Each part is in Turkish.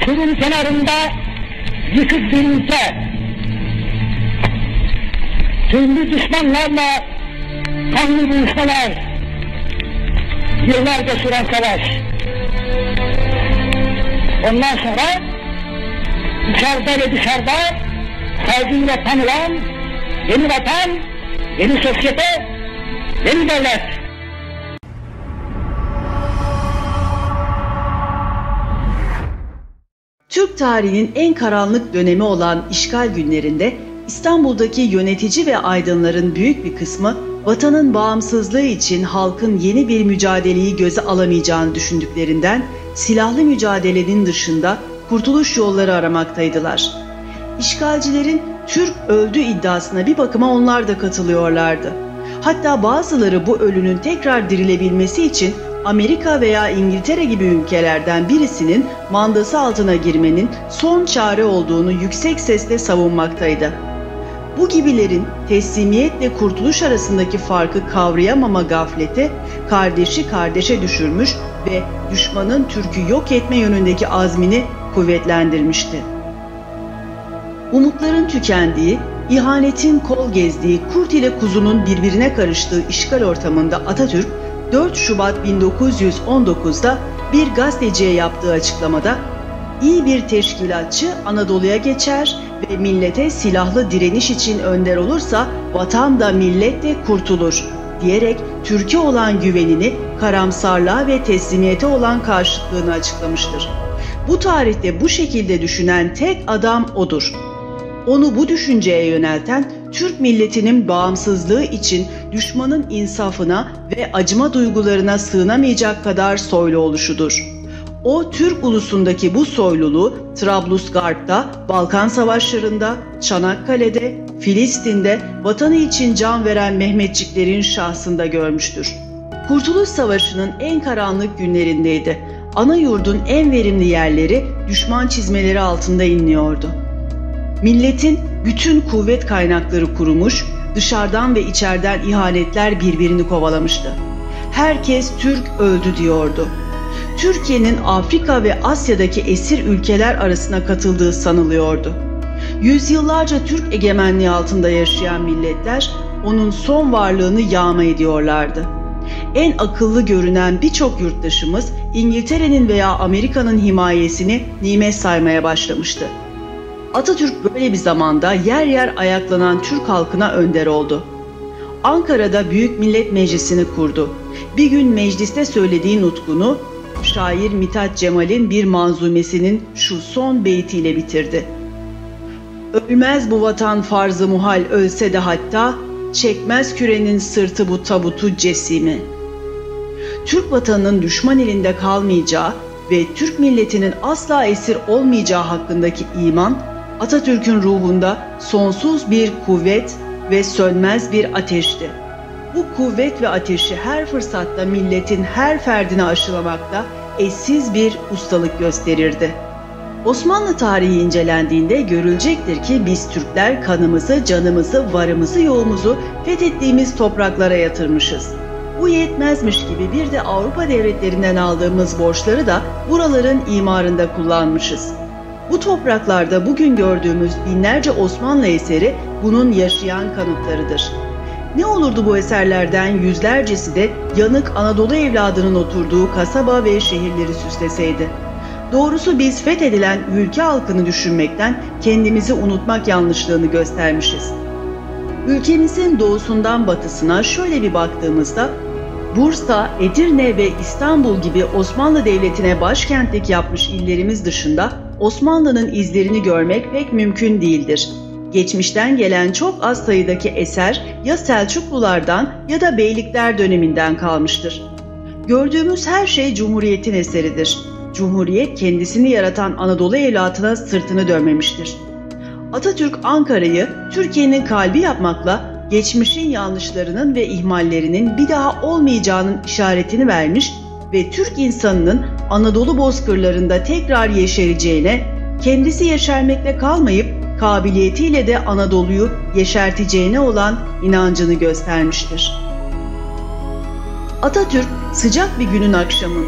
Sur'un kenarında yıkık bir ülke, tümlü düşmanlarla kanlı buluşmalar, yıllarca süren savaş. Ondan sonra içeride ve dışarıda saygıyla tanılan yeni vatan, yeni sosyete, yeni devlet. Türk tarihinin en karanlık dönemi olan işgal günlerinde İstanbul'daki yönetici ve aydınların büyük bir kısmı vatanın bağımsızlığı için halkın yeni bir mücadeleyi göze alamayacağını düşündüklerinden silahlı mücadelenin dışında kurtuluş yolları aramaktaydılar. İşgalcilerin Türk öldü iddiasına bir bakıma onlar da katılıyorlardı. Hatta bazıları bu ölünün tekrar dirilebilmesi için Amerika veya İngiltere gibi ülkelerden birisinin mandası altına girmenin son çare olduğunu yüksek sesle savunmaktaydı. Bu gibilerin teslimiyetle kurtuluş arasındaki farkı kavrayamama gafleti kardeşi kardeşe düşürmüş ve düşmanın Türk'ü yok etme yönündeki azmini kuvvetlendirmişti. Umutların tükendiği, ihanetin kol gezdiği, kurt ile kuzunun birbirine karıştığı işgal ortamında Atatürk 4 Şubat 1919'da bir gazeteciye yaptığı açıklamada "İyi bir teşkilatçı Anadolu'ya geçer ve millete silahlı direniş için önder olursa vatan da millet de kurtulur" diyerek Türkiye olan güvenini karamsarlığa ve teslimiyete olan karşıtlığını açıklamıştır. Bu tarihte bu şekilde düşünen tek adam odur. Onu bu düşünceye yönelten Türk milletinin bağımsızlığı için düşmanın insafına ve acıma duygularına sığınamayacak kadar soylu oluşudur. O Türk ulusundaki bu soyluluğu Trablusgarp'ta, Balkan Savaşları'nda, Çanakkale'de, Filistin'de vatanı için can veren Mehmetçiklerin şahsında görmüştür. Kurtuluş Savaşı'nın en karanlık günlerindeydi. Ana yurdun en verimli yerleri düşman çizmeleri altında inliyordu. Milletin bütün kuvvet kaynakları kurumuş, dışarıdan ve içeriden ihanetler birbirini kovalamıştı. Herkes Türk öldü diyordu. Türkiye'nin Afrika ve Asya'daki esir ülkeler arasına katıldığı sanılıyordu. Yüzyıllarca Türk egemenliği altında yaşayan milletler onun son varlığını yağma ediyorlardı. En akıllı görünen birçok yurttaşımız İngiltere'nin veya Amerika'nın himayesini nimet saymaya başlamıştı. Atatürk böyle bir zamanda yer yer ayaklanan Türk halkına önder oldu. Ankara'da Büyük Millet Meclisi'ni kurdu. Bir gün mecliste söylediği nutkunu şair Mithat Cemal'in bir manzumesinin şu son beytiyle bitirdi. "Ölmez bu vatan farz-ı muhal ölse de hatta, çekmez kürenin sırtı bu tabutu cesimi." Türk vatanının düşman elinde kalmayacağı ve Türk milletinin asla esir olmayacağı hakkındaki iman, Atatürk'ün ruhunda sonsuz bir kuvvet ve sönmez bir ateşti. Bu kuvvet ve ateşi her fırsatta milletin her ferdine aşılamakta eşsiz bir ustalık gösterirdi. Osmanlı tarihi incelendiğinde görülecektir ki biz Türkler kanımızı, canımızı, varımızı, yoğumuzu fethettiğimiz topraklara yatırmışız. Bu yetmezmiş gibi bir de Avrupa devletlerinden aldığımız borçları da buraların imarında kullanmışız. Bu topraklarda bugün gördüğümüz binlerce Osmanlı eseri bunun yaşayan kanıtlarıdır. Ne olurdu bu eserlerden yüzlercesi de yanık Anadolu evladının oturduğu kasaba ve şehirleri süsleseydi? Doğrusu biz fethedilen ülke halkını düşünmekten kendimizi unutmak yanlışlığını göstermişiz. Ülkemizin doğusundan batısına şöyle bir baktığımızda, Bursa, Edirne ve İstanbul gibi Osmanlı Devleti'ne başkentlik yapmış illerimiz dışında Osmanlı'nın izlerini görmek pek mümkün değildir. Geçmişten gelen çok az sayıdaki eser ya Selçuklulardan ya da Beylikler döneminden kalmıştır. Gördüğümüz her şey Cumhuriyet'in eseridir. Cumhuriyet kendisini yaratan Anadolu evlatına sırtını dönmemiştir. Atatürk Ankara'yı Türkiye'nin kalbi yapmakla geçmişin yanlışlarının ve ihmallerinin bir daha olmayacağının işaretini vermiş ve Türk insanının Anadolu bozkırlarında tekrar yeşereceğine, kendisi yeşermekle kalmayıp kabiliyetiyle de Anadolu'yu yeşerteceğine olan inancını göstermiştir. Atatürk sıcak bir günün akşamında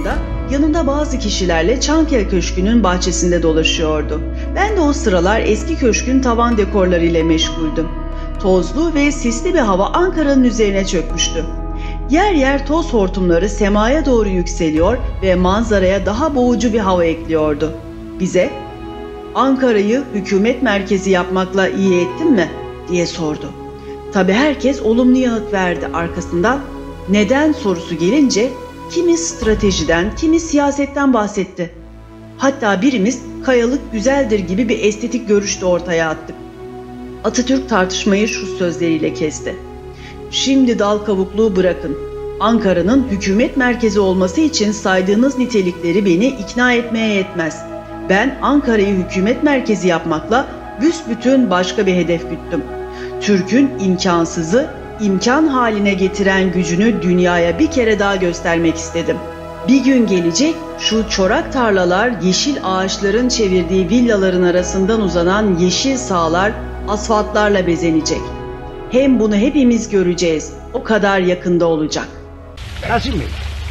yanında bazı kişilerle Çankel Köşkü'nün bahçesinde dolaşıyordu. Ben de o sıralar eski köşkün tavan dekorlarıyla meşguldüm. Tozlu ve sisli bir hava Ankara'nın üzerine çökmüştü. Yer yer toz hortumları semaya doğru yükseliyor ve manzaraya daha boğucu bir hava ekliyordu. Bize, "Ankara'yı hükümet merkezi yapmakla iyi ettin mi?" diye sordu. Tabii herkes olumlu yanıt verdi. Arkasından neden sorusu gelince kimi stratejiden, kimi siyasetten bahsetti. Hatta birimiz kayalık güzeldir gibi bir estetik görüş de ortaya attık. Atatürk tartışmayı şu sözleriyle kesti: "Şimdi dal kavukluğu bırakın. Ankara'nın hükümet merkezi olması için saydığınız nitelikleri beni ikna etmeye yetmez. Ben Ankara'yı hükümet merkezi yapmakla büsbütün başka bir hedef güttüm. Türk'ün imkansızı imkan haline getiren gücünü dünyaya bir kere daha göstermek istedim. Bir gün gelecek, şu çorak tarlalar, yeşil ağaçların çevirdiği villaların arasından uzanan yeşil sahalar asfaltlarla bezenecek. Hem bunu hepimiz göreceğiz. O kadar yakında olacak." Rasim Bey.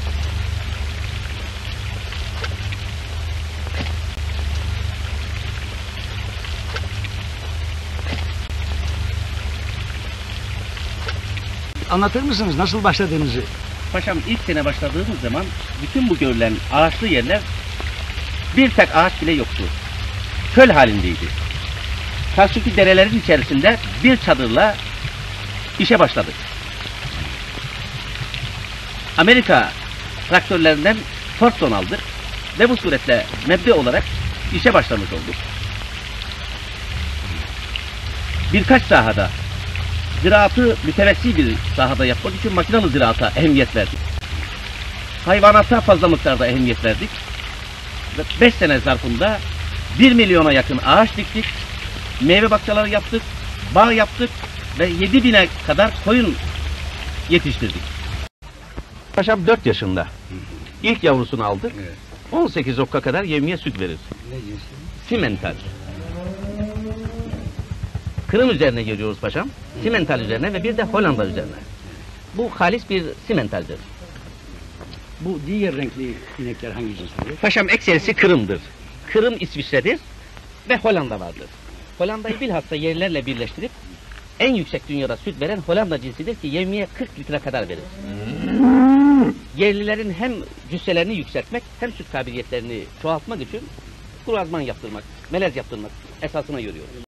Anlatır mısınız nasıl başladığınızı? Paşam ilk sene başladığımız zaman bütün bu görülen ağaçlı yerler bir tek ağaç bile yoktu. Çöl halindeydi. Karşıki derelerin içerisinde bir çadırla işe başladık. Amerika traktörlerinden Fordson aldık ve bu suretle mebde olarak işe başlamış olduk. Birkaç sahada ziraatı mütevessi bir sahada yapmak için makinalı ziraata ehemmiyet verdik. Hayvanata fazla miktarda ehemmiyet verdik. Ve 5 sene zarfında 1 milyona yakın ağaç diktik, meyve bahçeleri yaptık, bağ yaptık ve 7.000'e kadar koyun yetiştirdik. Paşam 4 yaşında. İlk yavrusunu aldık. 18 okka kadar yevmiye süt verir. Simental. Kırım üzerine geliyoruz paşam. Simental üzerine ve bir de Hollanda üzerine. Bu halis bir simentaldir. Bu diğer renkli inekler hangi cins oluyor? Paşam ekserisi Kırım'dır. Kırım İsviçre'dir ve Hollanda vardır. Hollanda'yı bilhassa yerlerle birleştirip en yüksek dünyada süt veren Hollanda cinsidir ki yevmiye 40 litre kadar verir. Yerlilerin hem cüsselerini yükseltmek hem süt kabiliyetlerini çoğaltmak için kurazman yaptırmak, melez yaptırmak esasına görüyoruz.